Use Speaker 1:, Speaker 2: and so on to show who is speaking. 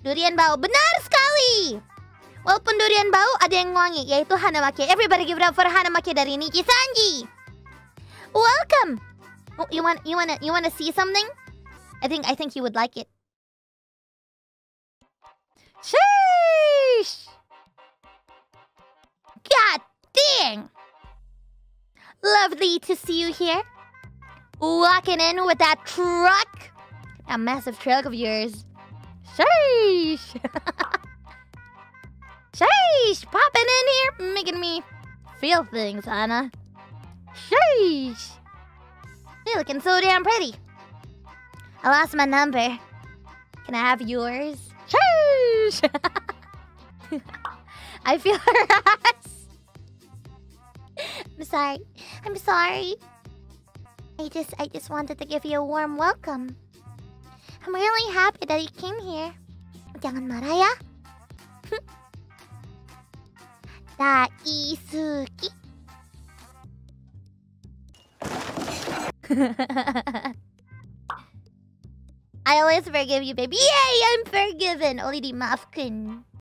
Speaker 1: Durian bau. Benar sekali! Walaupun durian bau, ada yang wangi, yaitu Hanamake. Everybody give it up for Hanamake dari Niki Sanji. Welcome! Oh, you wanna see something? I think you would like it. Sheesh! God dang! Lovely to see you here. Walking in with that truck. That massive truck of yours. Sheesh! Sheesh! Popping in here, making me feel things, Hana. Sheesh! You're looking so damn pretty. I lost my number. Can I have yours? Sheesh! I feel harassed. I'm sorry. I just wanted to give you a warm welcome. I'm really happy that you came here. Jangan marah ya. Daisuki. I always forgive you, baby. Yay, I'm forgiven. Ollie dimaafkan.